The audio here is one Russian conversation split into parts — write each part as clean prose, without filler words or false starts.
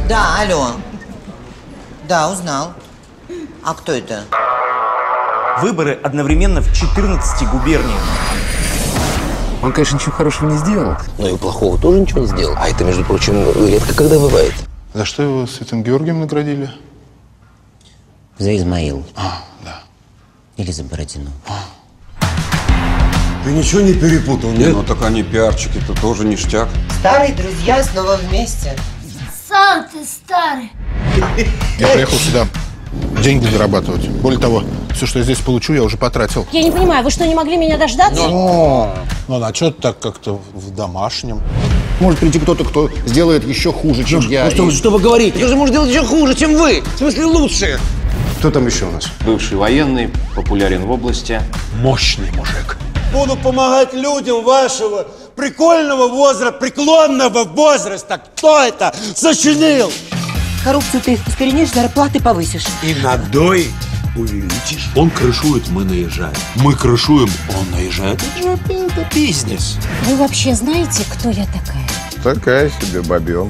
Да, алло. Да, узнал. А кто это? Выборы одновременно в 14 губерниях. Он, конечно, ничего хорошего не сделал. Но и плохого тоже ничего не сделал. А это, между прочим, редко когда бывает. За что его Святым Георгием наградили? За Измаил. Да. Или за Бородину. Ты ничего не перепутал, нет? Ну так они пиарчики-то тоже ништяк. Старые друзья снова вместе. Сам ты старый. Я приехал сюда деньги зарабатывать. Более того, все, что я здесь получу, я уже потратил. Я не понимаю, вы что, не могли меня дождаться? Ну, а что так как-то в домашнем? Может прийти кто-то, кто сделает еще хуже, чем я. Что вы говорите? Я же может делать еще хуже, чем вы. В смысле лучше. Кто там еще у нас? Бывший военный, популярен в области. Мощный мужик. Буду помогать людям вашего прикольного возраста, преклонного возраста. Кто это сочинил? Коррупцию ты искоренишь, зарплаты повысишь. И надой увеличишь. Он крышует, мы наезжаем. Мы крышуем, он наезжает. Это бизнес. Вы вообще знаете, кто я такая? Такая себе бабён.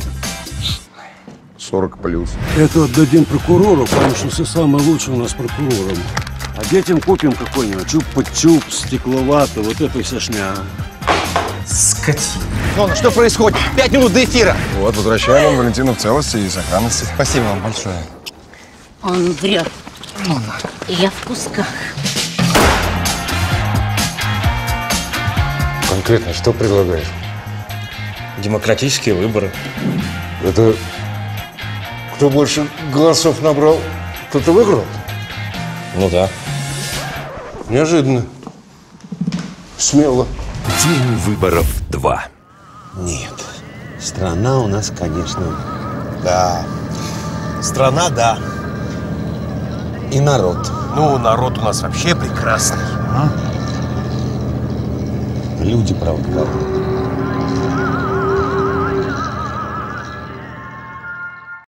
40+. Это отдадим прокурору, потому что все самое лучшее у нас прокурором. А детям купим какой-нибудь чуп-чуп, стекловато, вот это вся шня. Скотина. Ну, что происходит? 5 минут до эфира. Вот, возвращаем вам Валентину в целости и сохранности. Спасибо вам большое. Он врет. Я в кусках. Конкретно что предлагаешь? Демократические выборы. Это кто больше голосов набрал, кто-то выиграл? Ну да. Неожиданно. Смело. День выборов 2. Нет, страна у нас, конечно, да. Страна, да. И народ. Ну, народ у нас вообще прекрасный. Люди, правда,